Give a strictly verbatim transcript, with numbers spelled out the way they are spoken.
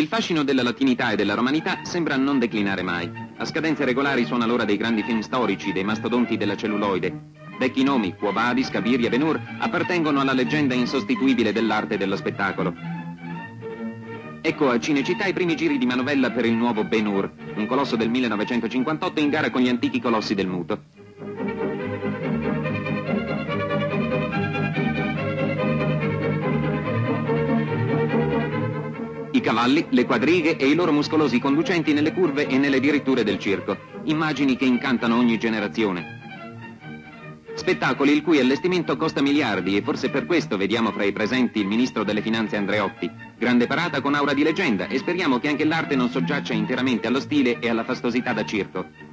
Il fascino della latinità e della romanità sembra non declinare mai. A scadenze regolari suona l'ora dei grandi film storici, dei mastodonti della celluloide. Vecchi nomi, Quo Vadis, Cabiri e Ben-Hur, appartengono alla leggenda insostituibile dell'arte e dello spettacolo. Ecco a Cinecittà i primi giri di manovella per il nuovo Ben-Hur, un colosso del millenovecentocinquantotto in gara con gli antichi colossi del muto. I cavalli, le quadrighe e i loro muscolosi conducenti nelle curve e nelle diritture del circo. Immagini che incantano ogni generazione. Spettacoli il cui allestimento costa miliardi e forse per questo vediamo fra i presenti il ministro delle finanze Andreotti. Grande parata con aura di leggenda e speriamo che anche l'arte non soggiaccia interamente allo stile e alla fastosità da circo.